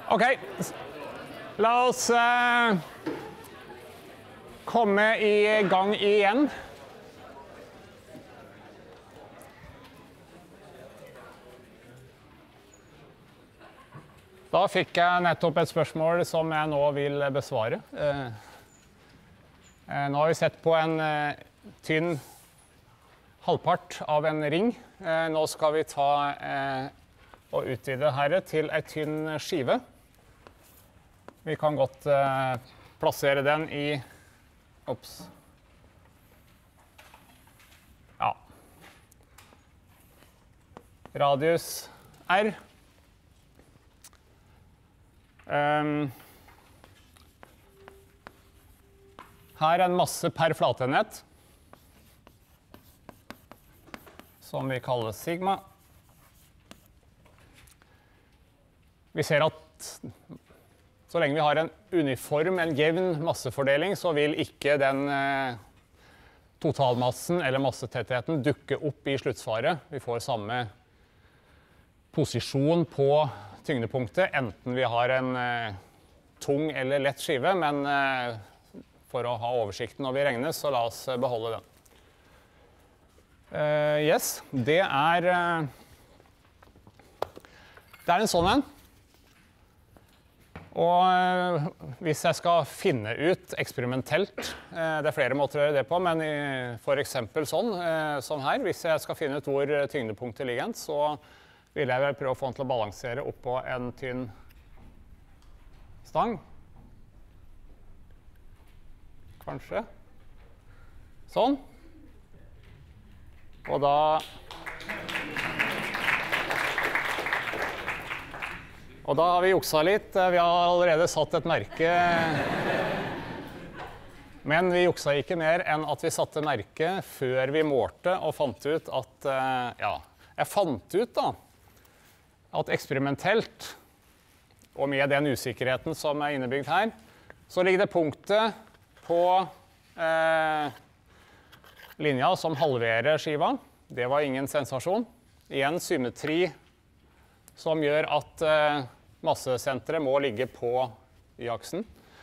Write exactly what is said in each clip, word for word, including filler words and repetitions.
Ok, la oss eh, komme i gang igjen. Da fikk jeg nettopp et spørsmål som jeg nå vil besvare. Eh, eh, nå har vi sett på en eh, tynn halvpart av en ring. Eh, nå skal vi ta eh, og utvide her til en tynn skive. Vi kan godt eh, plassere den i Ops. Ja. Radius R. Um, her er en masse per flatenhet, som vi kaller sigma. Vi ser at så lenge vi har en uniform, en jevn massefordeling, så vil ikke den eh, totalmassen eller massetettheten dukke opp i sluttsvaret. Vi får samme posisjon på tyngdepunktet, enten vi har en eh, tung eller lett skive, men eh, for å ha oversikten når vi regner, så la oss beholde den. Uh, yes, det er, uh, det er en sånn en. Og uh, hvis jeg skal finne ut eksperimentelt, uh, det er flere måter å gjøre det på, men i, for eksempel sånn, uh, sånn her, hvis jeg skal finne ut hvor tyngdepunktet ligger, så vil jeg vel prøve å få den til å balansere oppå en tynn stang. Kanskje. Sånn. Og da Og da har vi juksa litt. Vi har allerede satt et merke. Men vi juksa ikke mer enn at vi satte merke før vi målte og fant ut at ja, jeg fant ut da at eksperimentelt, og med den usikkerheten som er innebygd her, så ligger det punktet på eh, linja som halverer skiva. Det var ingen sensasjon. Igjen symmetri som gjør at eh, massesenteret må ligge på y-aksen.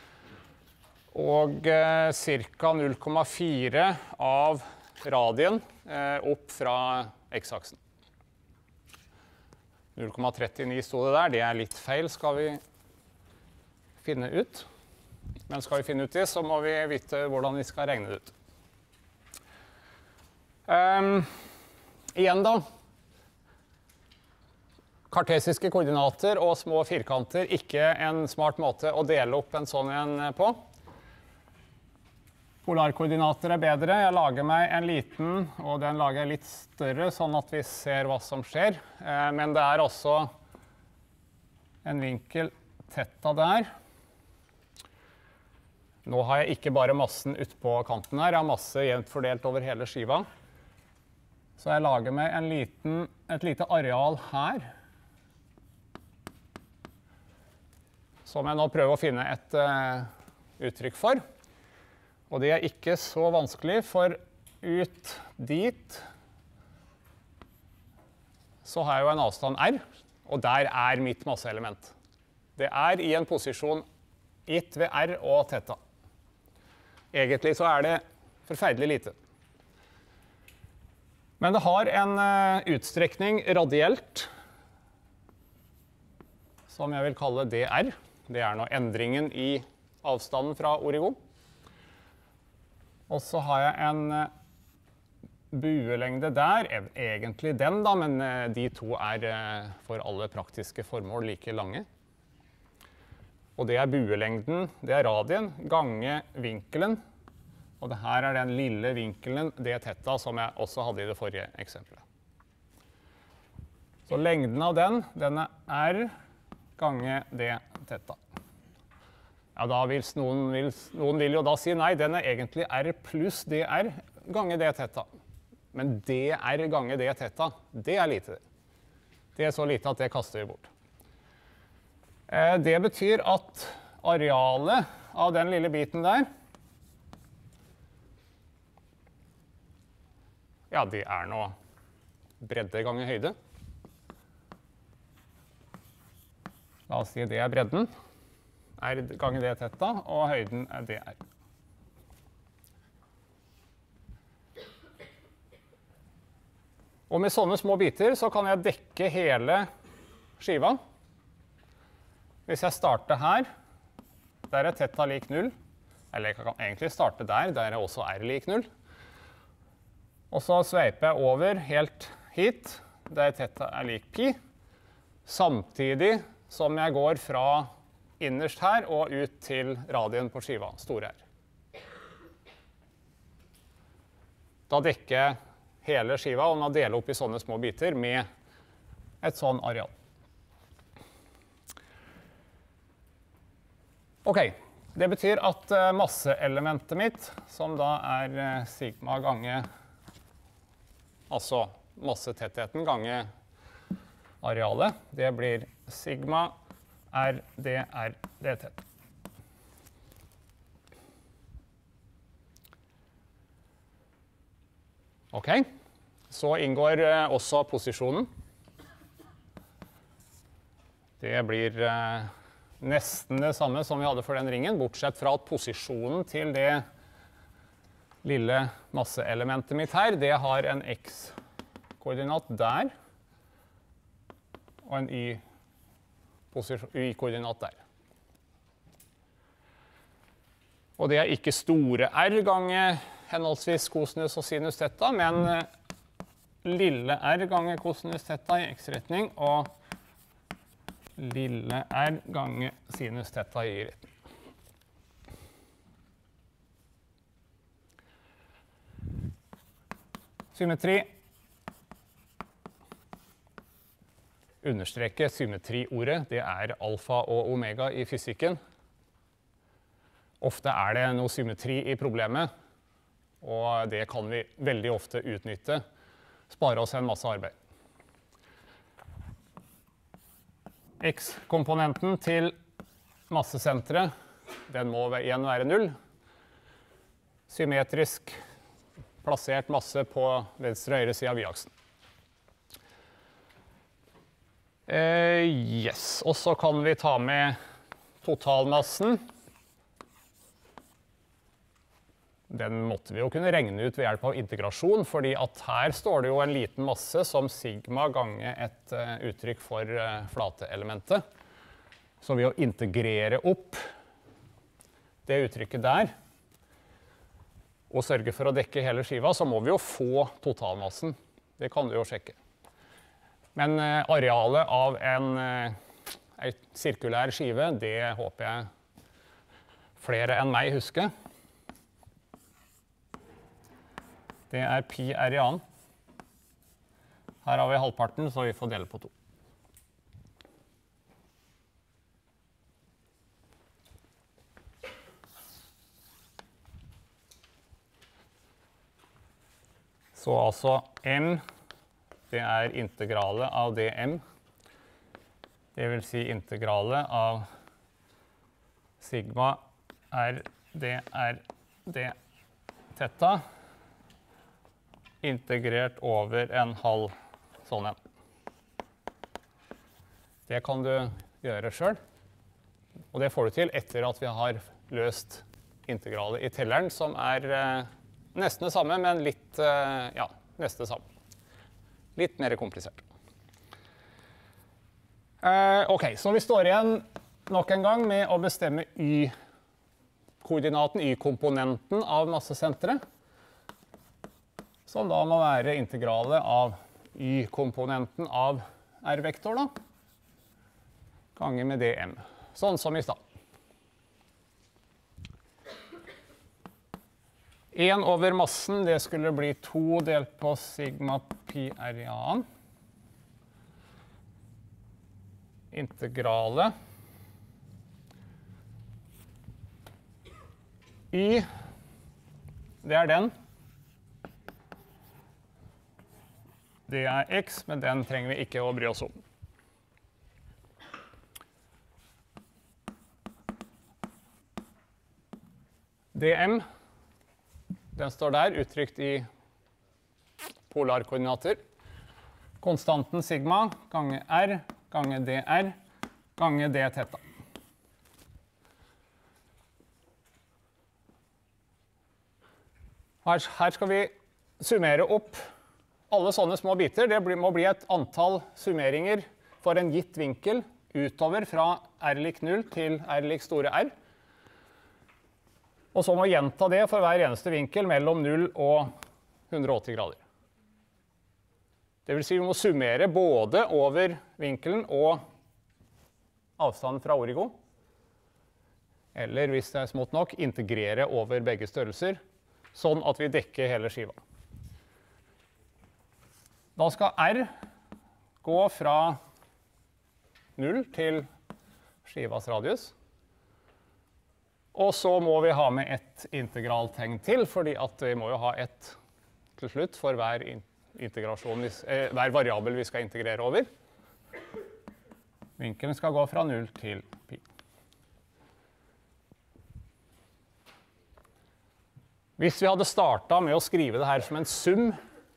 Og eh, ca. null komma fire av radien eh, opp fra x-aksen. null komma trettini sto det der, det er litt feil, skal vi finne ut. Men skal vi finne ut det, så må vi vite hvordan vi skal regne det ut. Um, igjen da, kartesiske koordinater og små firkanter, ikke en smart måte å dele opp en sånn en på. Polarkoordinater er bedre. Jeg lager meg en liten, og den lager jeg litt større, sånn at vi ser hva som skjer. Eh, men det er også en vinkel theta der. Nå har jeg ikke bare massen ut på kanten her, jeg har masse jevnt fordelt over hele skiva. Så jeg lager meg en liten, et lite areal her, som jeg nå prøver å finne et uh, uttrykk for. Og det er ikke så vanskelig, for ut dit så har jeg jo en avstand r, og der er mitt masseelement. Det er i en posisjon gitt ved r og theta. Egentlig så er det forferdelig lite. Men det har en uh, utstrekning radielt, som jeg vil kalle dr. Det er nå endringen i avstanden fra origo. Og så har jeg en uh, buelengde der, egentlig den da, men uh, de to er uh, for alle praktiske formål like lange. Og det er buelengden, det er radien, gange vinkelen. Og det her er den lille vinkelen, det theta, som jeg også hadde i det forrige eksempelet. Så lengden av den, den er r gange det theta. Ja, da vil noen, vil, noen vil jo da si, nei, den er egentlig r pluss dr gange det theta. Men dr gange det theta, det er lite. Det er så lite at det kaster vi bort. Eh, det betyr at arealet av den lille biten der, ja, det er nå bredde ganger høyde. La oss si det er bredden, r ganger d theta, og høyden er dr. Og med sånne små biter så kan jeg dekke hele skiva. Hvis jeg starter her, der er theta lik null, eller jeg kan egentlig starte der, der er også r lik null. Og så sveiper jeg over helt hit, der theta er lik pi, samtidig som jeg går fra innerst her og ut til radien på skiva, store R. Da dekker jeg hele skiva, og man deler opp i sånne små biter med et sånn areal. Ok, det betyr at masseelementet mitt, som da er sigma gange, altså massetettheten gange arealet, det blir sigma r dr d theta. Ok, så inngår også posisjonen. Det blir nesten det samme som vi hadde for den ringen, bortsett fra at posisjonen til det lille masseelementet mitt her, det har en x-koordinat der, og en y-koordinat der. Og det er ikke store r ganger henholdsvis kosinus og sinus theta, men lille r ganger kosinus theta i x-retning, og lille r ganger sinus theta i y-retning. Symmetri. Understreke symmetriordet, det er alfa og omega i fysikken. Ofte er det noe symmetri i problemet, og det kan vi veldig ofte utnytte. Spare oss en masse arbeid. X-komponenten til massesenteret, den må igjen være null. Symmetrisk plassert masse på venstre og høyre side av y-aksen. Uh, yes, og så kan vi ta med totalmassen. Den måtte vi jo kunne regne ut ved hjelp av integrasjon, fordi at her står det jo en liten masse som sigma ganger et uh, uttrykk for uh, flateelementet. Så ved å integrere opp det uttrykket der, og sørge for å dekke hele skiva, så må vi jo få totalmassen. Det kan du jo sjekke. Men uh, arealet av en, uh, en sirkulær skive, det håper jeg flere enn meg husker. Det er pi r i annen. Her har vi halvparten, så vi får dele på to. Så altså m, det er integralet av dm. Det vil si integralet av sigma r dr d theta integrert over en halv sånn en. Det kan du gjøre selv, og det får du til etter at vi har løst integralet i telleren, som er eh, nesten det samme, men litt, eh, ja, nesten det samme. Litt mer komplisert. Eh, ok, så vi står igjen nok en gang med å bestemme y-koordinaten, y-komponenten av massesenteret, som da må være integralet av y-komponenten av r-vektor, da, ganger med dm, sånn som i stad. en over massen, det skulle bli to delt på sigma pi r i annen. Integralet. Y, det er den. Det er x, men den trenger vi ikke å bry oss om. dm, den står der, uttrykt i polarkoordinater. Konstanten sigma ganger r ganger dr gange d theta. Her, her skal vi summere opp alle sånne små biter. Det må bli et antall summeringer for en gitt vinkel utover fra r lik null til r lik store R. Og så må vi gjenta det for hver eneste vinkel mellom null og hundre og åtti grader. Det vil si vi må summere både over vinkelen og avstanden fra origo. Eller hvis det er smått nok, integrere over begge størrelser, sånn at vi dekker hele skiva. Da skal R gå fra null til skivas radius. Og så må vi ha med et integraltegn til, fordi at vi må jo ha et til slutt for hver, integrasjon, eh, hver variabel vi skal integrere over. Vinkelen skal gå fra null til pi. Hvis vi hadde startet med å skrive det her som en sum,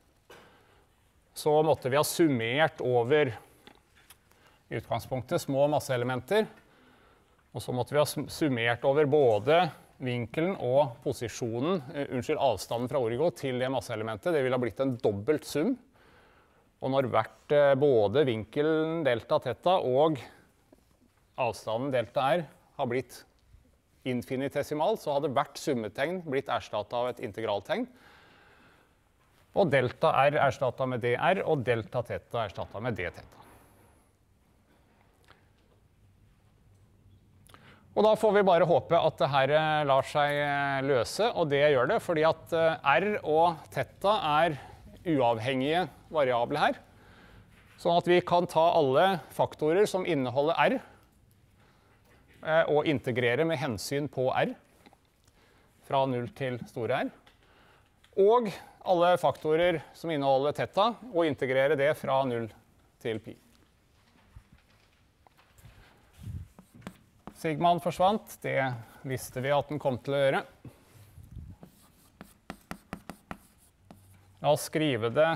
så måtte vi ha summert over i utgangspunktet små masseelementer, og så måtte vi ha summert over både vinkelen og posisjonen, uh, unnskyld, avstanden fra origo til det masseelementet. Det ville ha blitt en dobbelt sum. Og når hvert uh, både vinkelen delta theta og avstanden delta r har blitt infinitesimal, så hadde hvert summetegn blitt erstattet av et integraltegn. Og delta r erstattet med dr, og delta theta erstattet med d theta. Og da får vi bare håpe at det her lar seg løse, og det gjør det, fordi at r og theta er uavhengige variabler her. Sånn at vi kan ta alle faktorer som inneholder r, og integrere med hensyn på r, fra null til store R. Og alle faktorer som inneholder theta, og integrere det fra null til pi. Sigmaen forsvant, det visste vi at den kom til å gjøre. La oss skrive det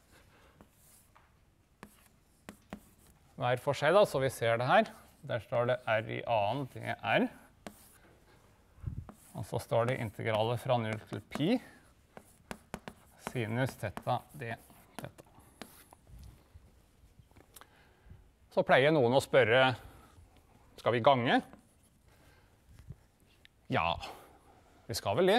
hver for seg, da, så vi ser det her. Der står det r i annen, det er. Og så står det integralet fra null til pi. Sinus theta, d theta. Så pleier noen å spørre, skal vi gange? Ja, vi skal vel det.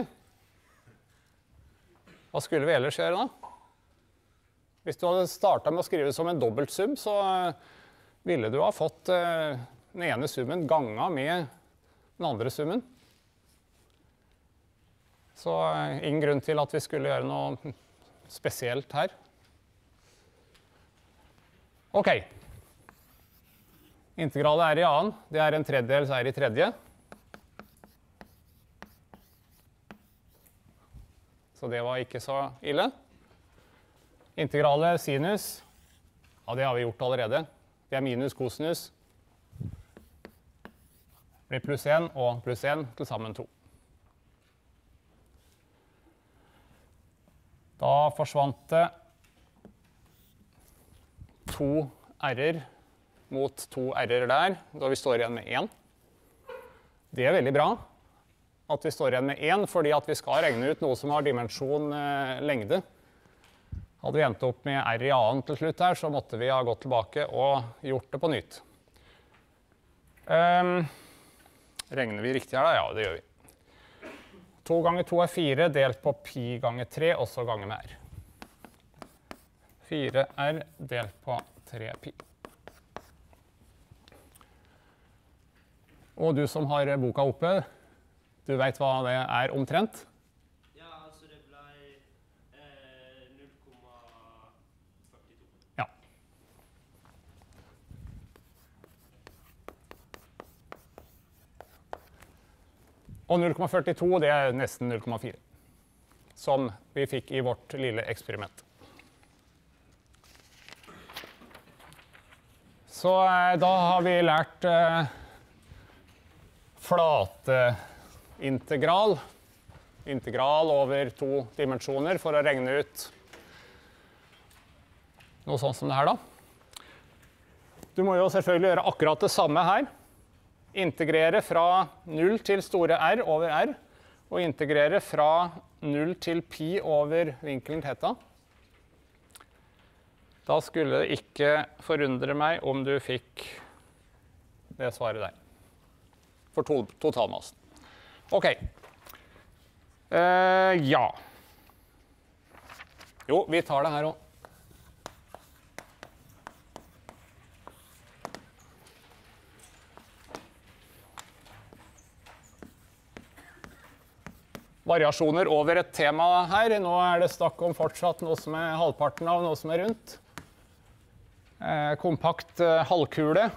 Hva skulle vi ellers gjøre da? Hvis du hadde startet med å skrive som en dobbeltsum, så ville du ha fått den ene summen ganget med den andre summen. Så ingen grunn til at vi skulle gjøre noe spesielt her. Ok. Integralet er i annen. Det er en tredjedel, så er i tredje. Så det var ikke så ille. Integralet sinus, ja, det har vi gjort allerede. Det er minus kosinus. Det blir pluss én og pluss én, til sammen to. Da forsvant det to r-er mot to r-er der, da vi står igjen med én. Det er veldig bra at vi står igjen med én, fordi at vi skal regne ut noe som har dimensjon eh, lengde. Hadde vi endt opp med r i annen til slutt her, så måtte vi ha gått tilbake og gjort det på nytt. Um, regner vi riktig her da? Ja, det gjør vi. to ganger to er fire, delt på pi ganger tre, også ganger med r. fire r delt på tre pi. Og du som har boka oppe, du vet hva det er omtrent? Ja, altså det ble eh, null komma førtito. Ja. Og null komma førtito, det er nesten null komma fire, som vi fikk i vårt lille eksperiment. Så eh, da har vi lært eh, flateintegral, integral over to dimensjoner for å regne ut noe sånt som det her da. Du må jo selvfølgelig gjøre akkurat det samme her. Integrere fra null til store R over R, og integrere fra null til pi over vinkelen theta. Da skulle det ikke forundre meg om du fikk det svaret der. For to totalmassen. Ok. Uh, ja. Jo, vi tar det her også. Variasjoner over et tema her. Nå er det snakk om fortsatt noe som er halvparten av noe som er rundt. Eh, kompakt eh, halvkule.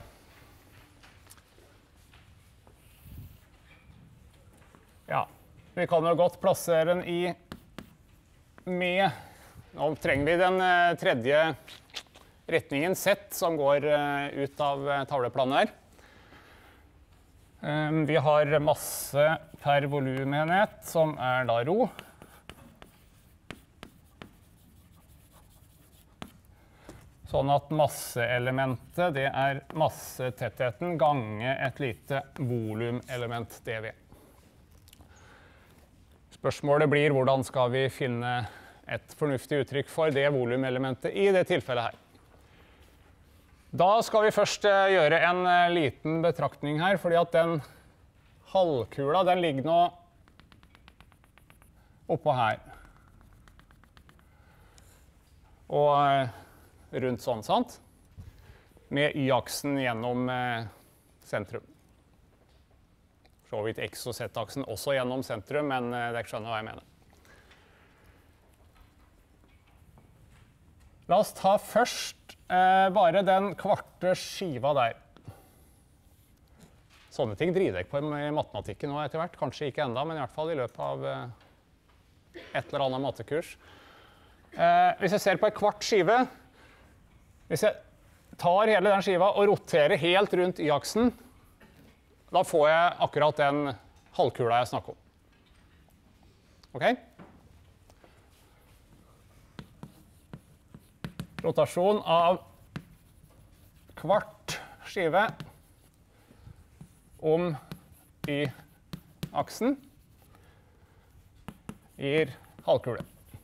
Ja, vi kan jo godt plassere den i med. Nå trenger vi den eh, tredje retningen Z som går eh, ut av eh, tavleplanen her. Um, vi har masse per volumenhet, som er da rho. Sånn at masseelementet, det er massetettheten gange et lite volumelement, dV. Spørsmålet blir hvordan skal vi finne et fornuftig uttrykk for det volumelementet i det tilfellet her. Da skal vi først gjøre en liten betraktning her, fordi at den halvkula, den ligger nå oppå her. Og rundt sånn, sant? Med y-aksen gjennom sentrum. Så vidt x- og z-aksen også gjennom sentrum, men dere skjønner hva jeg mener. La oss ta først Eh, bare den kvarte skiva der. Sånne ting driver jeg på i matematikken nå etter hvert. Kanskje ikke enda, men i hvert fall i løpet av eh, et eller annet matekurs. Eh, hvis jeg ser på en kvart skive, hvis jeg tar hele den skiva og roterer helt rundt y-aksen, da får jeg akkurat den halvkula jeg snakker om. Ok? Rotasjon av kvart skive om y-aksen gir halvkule.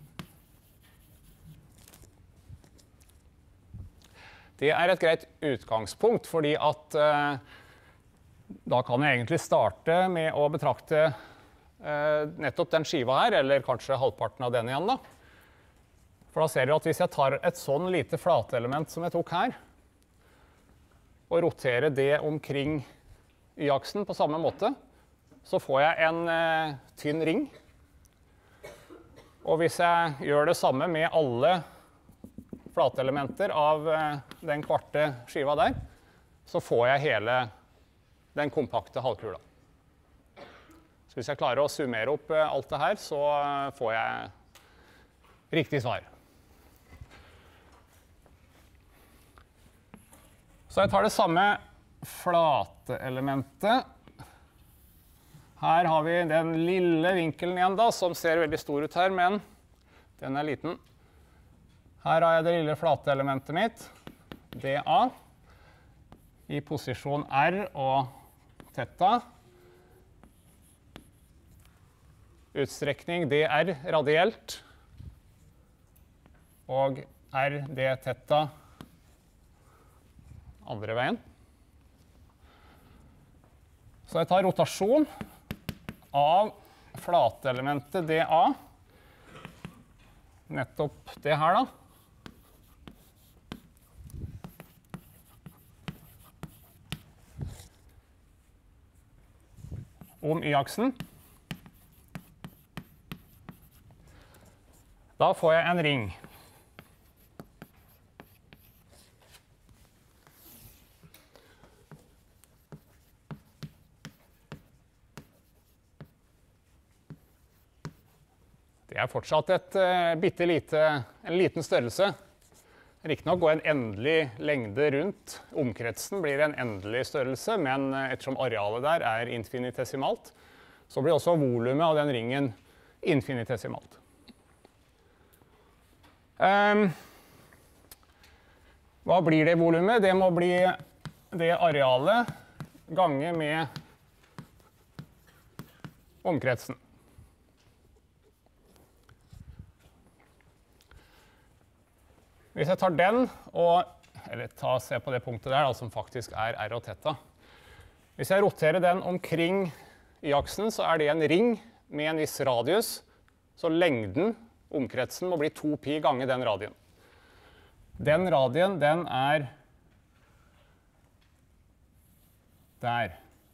Det er et greit utgangspunkt, fordi at eh, da kan jeg egentlig starte med å betrakte eh, nettopp den skiva her, eller kanskje halvparten av den igjen da. For da ser du at hvis jeg tar et sånn lite flatelement som jeg tok her, og roterer det omkring y-aksen på samme måte, så får jeg en eh, tynn ring. Og hvis jeg gjør det samme med alle flatelementer av eh, den kvarte skiva der, så får jeg hele den kompakte halvkula. Så hvis jeg klarer å summere opp eh, alt det her, så eh, får jeg riktig svar. Så jeg tar det samme flateelementet. Her har vi den lille vinkelen igjen da, som ser veldig stor ut her, men den er liten. Her har jeg det lille flateelementet mitt, dA, i posisjon R og theta. Utstrekning dr radielt, og R d theta andre veien. Så jeg tar rotasjon av flateelementet dA, nettopp det her da, om y-aksen. Da får jeg en ring. Det er fortsatt et uh, bitte lite, en liten størrelse. Riktignok går en endelig lengde rundt. Omkretsen blir en endelig størrelse, men uh, ettersom arealet der er infinitesimalt, så blir også volumet av den ringen infinitesimalt. Um, hva blir det volumet? Det må bli det arealet gange med omkretsen. Hvis jeg tar den og, eller ta, se på det punktet der da, som faktisk er r og theta. Hvis jeg roterer den omkring y-aksen, så er det en ring med en viss radius, så lengden, omkretsen, må bli to pi ganger den radien. Den radien, den er der.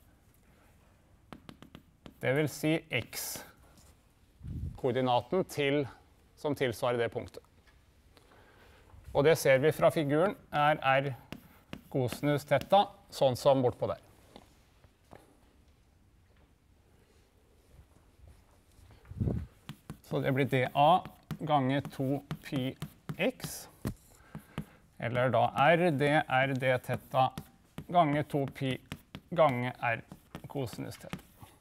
Det vil si x-koordinaten til, som tilsvarer det punktet. Og det ser vi fra figuren er r kosinus theta, sånn som bortpå der. Så det blir dA ganger to pi x, eller da r, det er d theta ganger to pi ganger r kosinus theta.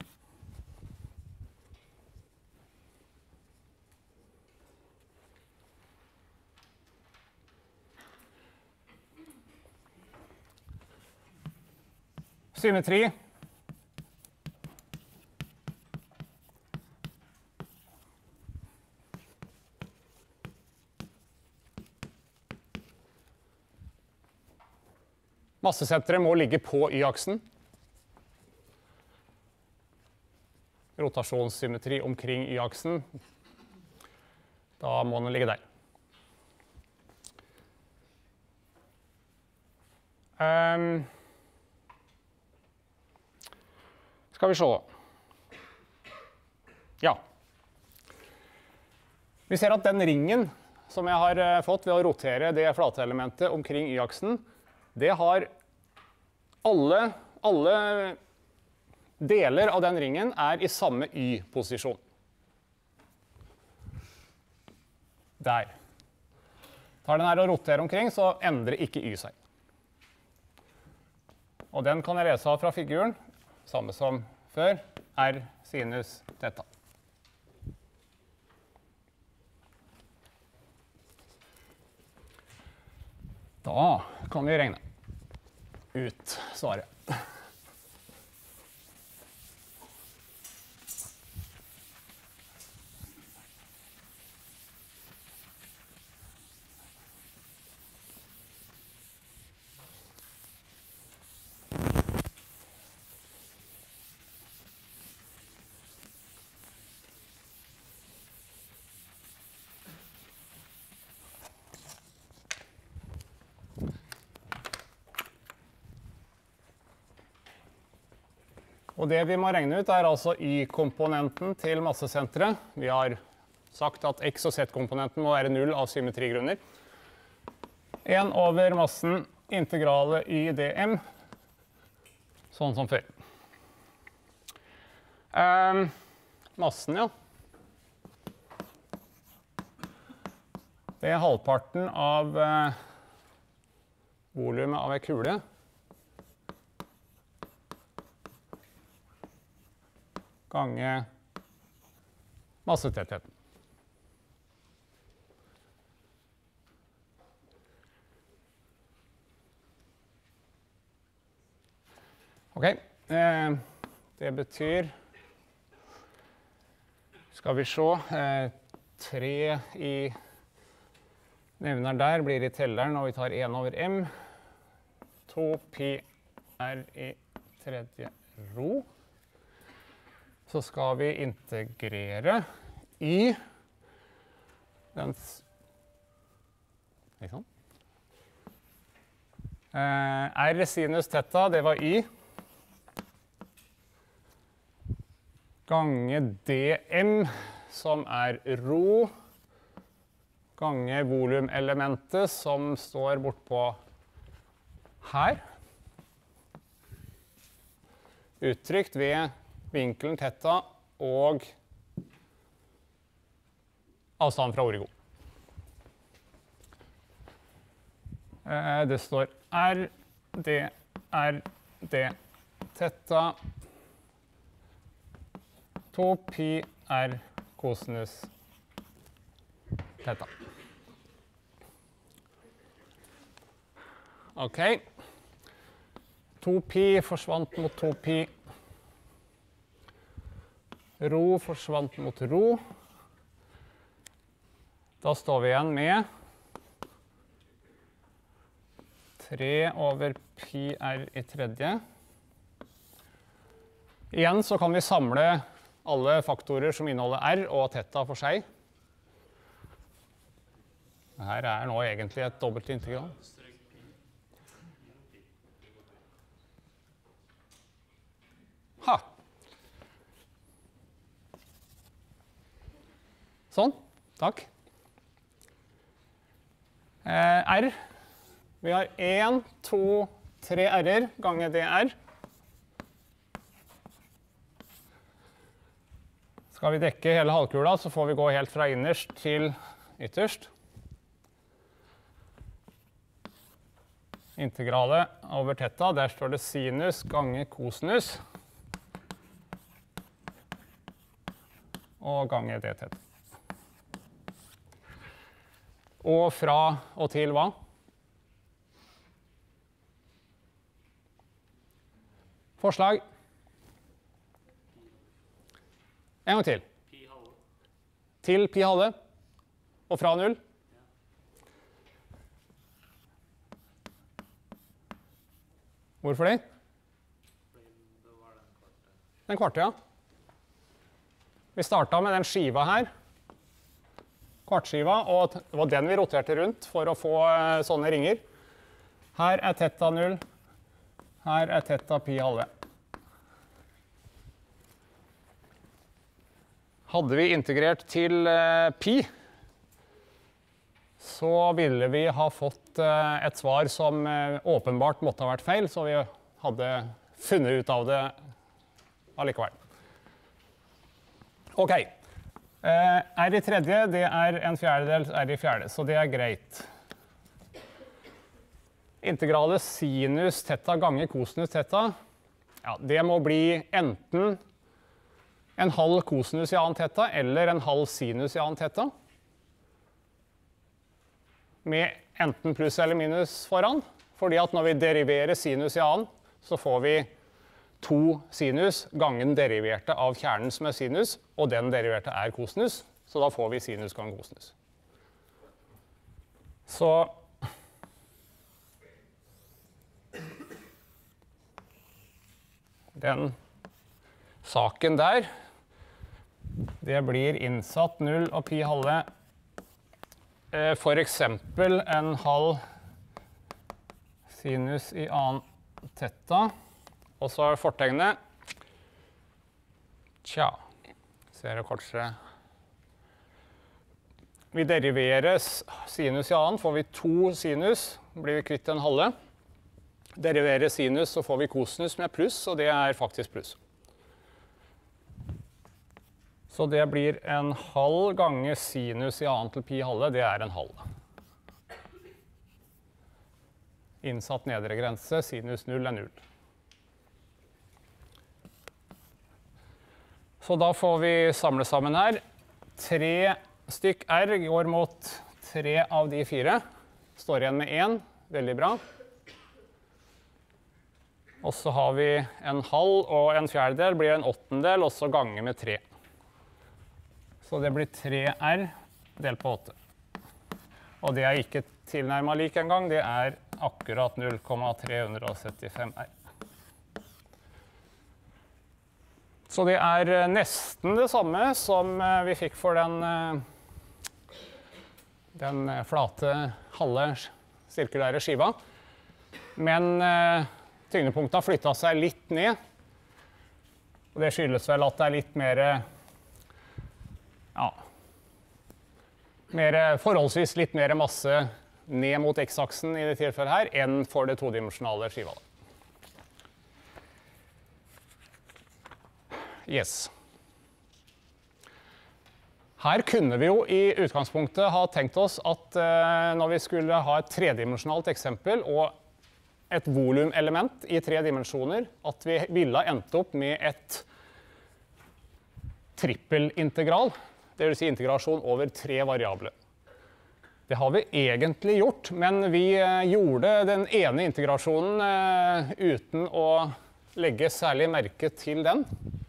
Symmetri. Massesenteret må ligge på y-aksen. Rotasjonssymmetri omkring y-aksen. Da må den ligge der. Um, skal vi se. Ja. Vi ser at den ringen som jeg har fått ved å rotere det flateelementet omkring y-aksen, det har alle, alle deler av den ringen er i samme y-posisjon. Der. Tar den her og roterer omkring, så endrer ikke y seg. Og den kan jeg lese av fra figuren, samme som før, r sinus theta. Da kan vi regne ut svaret. Og det vi må regne ut er altså y-komponenten til massesenteret. Vi har sagt at x- og z-komponenten må være null av symmetrigrunner. en over massen integrale y dm, sånn som før. Um, massen, ja. Det er halvparten av uh, volumet av en kule. Gange massetettheten. Ok, eh, det betyr, skal vi se, eh, tre i nevneren der blir i telleren, og vi tar en over m, to pi r i tredje ro. Så skal vi integrere y, den, ikke sant? Eh, r sinus theta, det var y, gange dm, som er ro, gange volumelementet, som står bortpå her, uttrykt ved vinkelen theta og avstand fra origo. Eh, det står r, d, r, d, theta, to pi r kosinus theta. Ok. to pi forsvant mot to pi. Rho forsvant mot rho. Da står vi igjen med tre over pi r i tredje. Igjen så kan vi samle alle faktorer som inneholder r og theta for seg. Her er nå egentlig et dobbelt integral. Ha. Sånn. Takk. Eh, r. Vi har en, to, tre r-er ganger dr. Skal vi dekke hele halvkula, så får vi gå helt fra innerst til ytterst. Integralet over theta, der står det sinus ganger kosinus. Og ganger d theta. Og fra og til hva? Forslag? En gang til. Pi halve. Til pi halve. Og fra null. Hvorfor det? Det var den kvarte. Den kvarte, ja. Vi startet med den skiva her. Kvartskiva, og det var den vi roterte rundt for å få uh, sånne ringer. Her er theta null. Her er theta pi halve. Hadde vi integrert til uh, pi, så ville vi ha fått uh, et svar som uh, åpenbart måtte ha vært feil, så vi hadde funnet ut av det allikevel. Ok. Uh, r i tredje, det er en fjerdedel r i fjerde, så det er greit. Integralet sinus theta ganger kosinus theta, ja, det må bli enten en halv kosinus i annen theta eller en halv sinus i annen theta. Med enten pluss eller minus foran, fordi at når vi deriverer sinus i annen, så får vi to sinus ganger den deriverte av kjernen som er sinus, og den deriverte er kosinus, så da får vi sinus ganger kosinus. Så den saken der, det blir innsatt null og pi halve, for eksempel en halv sinus i annen theta. Og så er fortegnet, tja, ser du kanskje, vi deriverer sinus i annen, får vi to sinus, blir vi kvitt en halve. Deriverer sinus, så får vi kosinus med pluss, og det er faktisk pluss. Så det blir en halv ganger sinus i annen til pi halve, det er en halv. Innsatt nedre grense, sinus null er null. Så da får vi samle sammen her. Tre stykk r går mot tre av de fire. Står igjen med én. Veldig bra. Og så har vi en halv og en fjerdedel blir en åttendel, og så ganger med tre. Så det blir tre r delt på åtte. Og det er ikke tilnærmet lik engang. Det er akkurat null komma tre syttifem r. Så det er nesten det samme som vi fikk for den, den flate, halve, sirkulære skiva. Men tyngdepunktet har flyttet seg litt ned. Og det skyldes vel at det er litt mer, ja, mer, forholdsvis litt mer masse ned mot x-aksen i det tilfellet her, enn for det todimensjonale skiva. Yes. Her kunne vi jo i utgangspunktet ha tenkt oss at uh, når vi skulle ha et tredimensjonalt eksempel og et volumelement i tre dimensjoner, at vi ville ha endt opp med et trippelintegral, det vil si integrasjon over tre variable. Det har vi egentlig gjort, men vi gjorde den ene integrasjonen uten å legge særlig merke til den.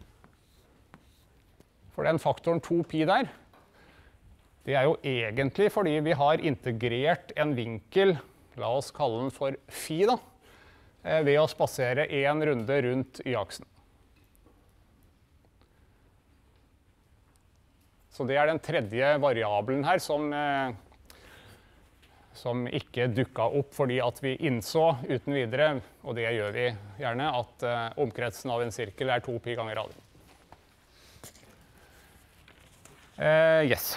For den faktoren to pi der, det er jo egentlig fordi vi har integrert en vinkel, la oss kalle den for phi da, ved å spasere en runde rundt y-aksen. Så det er den tredje variabelen her som, som ikke dukket opp fordi at vi innså uten videre, og det gjør vi gjerne, at omkretsen av en sirkel er to pi ganger radien. Uh, yes.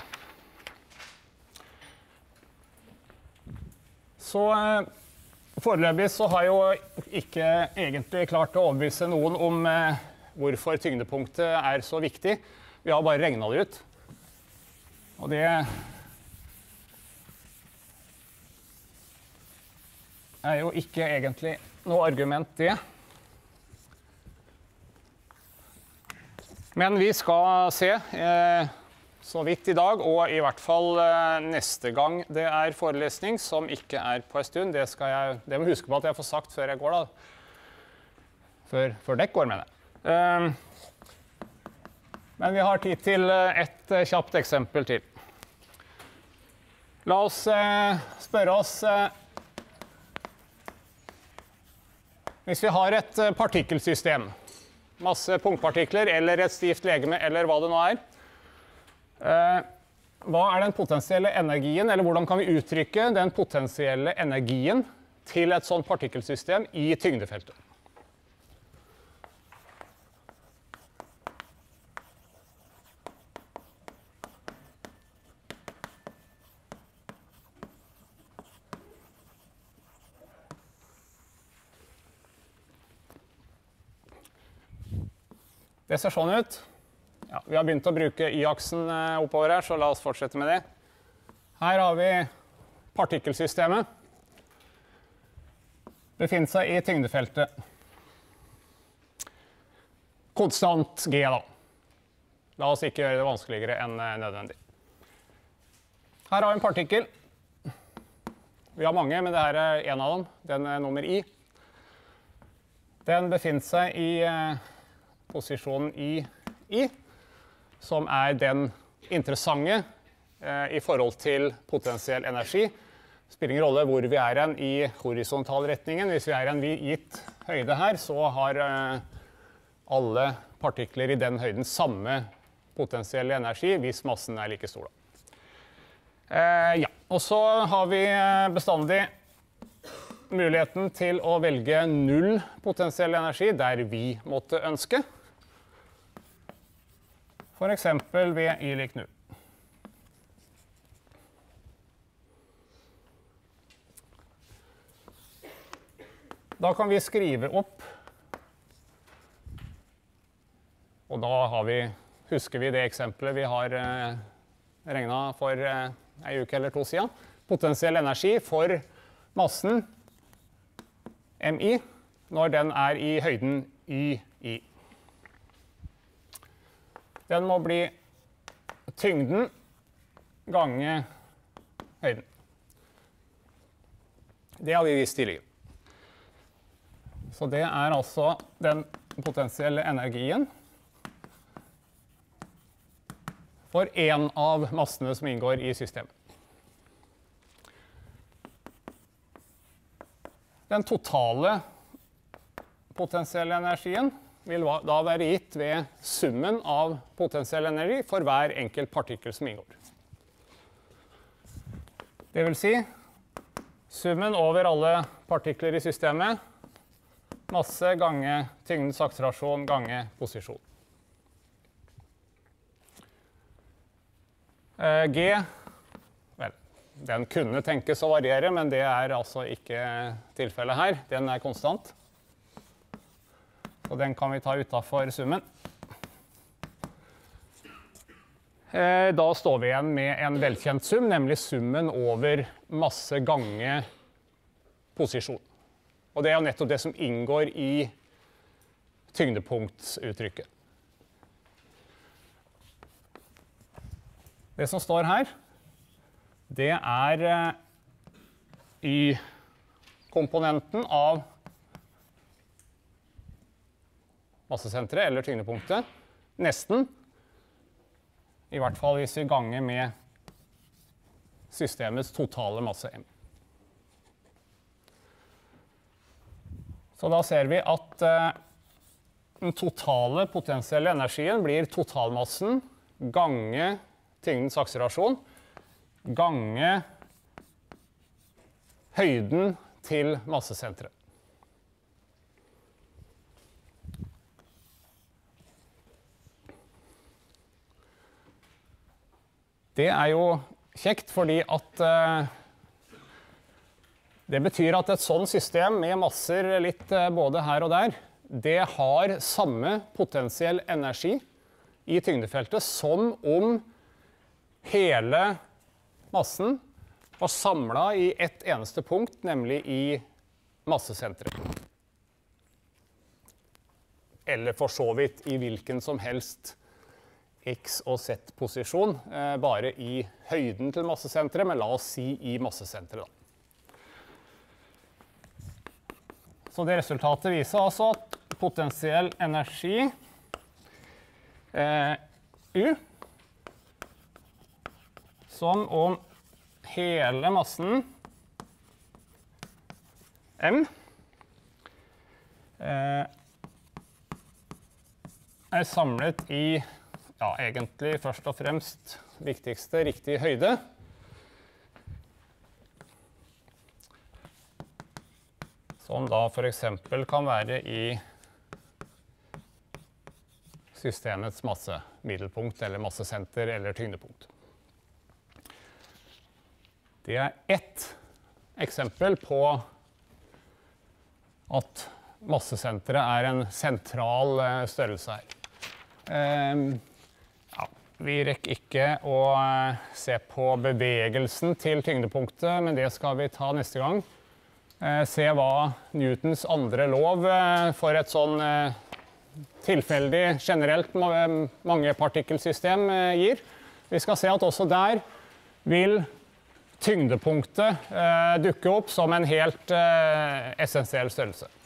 Så uh, foreløpig så har jeg jo ikke egentlig klart å overbevise noen om uh, hvorfor tyngdepunktet er så viktig. Vi har bare regnet det ut. Og det er jo ikke egentlig noe argument, det. Men vi skal se uh, så vidt i dag, og i hvert fall eh, neste gang det er forelesning, som ikke er på en stund. Det, skal jeg, det må jeg huske på at jeg får sagt før jeg går, da. Før, før dekk går, mener jeg. Um, men vi har tid til et uh, kjapt eksempel til. La oss uh, spørre oss uh, hvis vi har et uh, partikkelsystem, masse punktpartikler, eller et stivt legeme, eller hva det nå er, Uh, hva er den potensielle energien, eller hvordan kan vi uttrykke den potensielle energien til et sånt partikkelsystem i tyngdefeltet? Det ser sånn ut. Ja, vi har begynt å bruke y-aksen oppover her, så la oss fortsette med det. Her har vi partikkelsystemet. Befinner seg i tyngdefeltet. Konstant G, da. La oss ikke gjøre det vanskeligere enn nødvendig. Her har vi en partikkel. Vi har mange, men det her er en av dem. Den er nummer I. Den befinner seg i posisjonen i I, som er den interessante eh, i forhold til potensiell energi. Det spiller ingen rolle hvor vi er hen i horisontalretningen. Hvis vi er en gitt høyde her, så har eh, alle partikler i den høyden samme potensielle energi, hvis massen er like stor. Eh, ja. Og så har vi bestandig muligheten til å velge null potensiell energi der vi måtte ønske. For eksempel ved y lik null. Da kan vi skrive opp, og da har vi, husker vi det eksempelet vi har eh, regnet for eh, en uke eller to siden. Potensiell energi for massen mi når den er i høyden y-i. Den må bli tyngden gange høyden. Det har vi vist tidligere. Så det er altså den potensielle energien for en av massene som inngår i systemet. Den totale potensielle energien vil da være gitt ved summen av potensiell energi for hver enkelt partikkel som inngår. Det vil si summen over alle partikler i systemet, masse gange tyngdens akselerasjon gange posisjon. G, vel, den kunne tenkes å variere, men det er altså ikke tilfellet her. Den er konstant. Og den kan vi ta utenfor summen. Da står vi igjen med en velkjent sum, nemlig summen over masse gange posisjon. Og det er jo nettopp det som inngår i tyngdepunktsuttrykket. Det som står her, det er eh, Y-komponenten av massesenteret eller tyngdepunktet. Nesten. I hvert fall hvis vi ganger med systemets totale masse M. Så da ser vi at eh, den totale potensielle energien blir totalmassen gange tyngdens akselerasjon gange høyden til massesenteret. Det er jo kjekt fordi at eh, det betyr at et sånt system med masser litt eh, både her og der, det har samme potensiell energi i tyngdefeltet som om hele massen var samlet i ett eneste punkt, nemlig i massesenteret. Eller for så vidt i hvilken som helst X- og Z-posisjon, eh, bare i høyden til massesenteret, men la oss si i massesenteret da. Så det resultatet viser altså at potensiell energi eh, U, som om hele massen M eh, er samlet i ja, egentlig først og fremst viktigste riktig høyde. Som da for eksempel kan være i systemets massemiddelpunkt eller massesenter eller tyngdepunkt. Det er ett eksempel på at massesenteret er en sentral størrelse her. Um, ja, vi rekker ikke å se på bevegelsen til tyngdepunktet, men det skal vi ta neste gang. Uh, se hva Newtons andre lov uh, for et sånn uh, tilfeldig, generelt mangepartikkelsystem uh, gir. Vi skal se at også der vil tyngdepunktet uh, dukke opp som en helt uh, essensiell størrelse.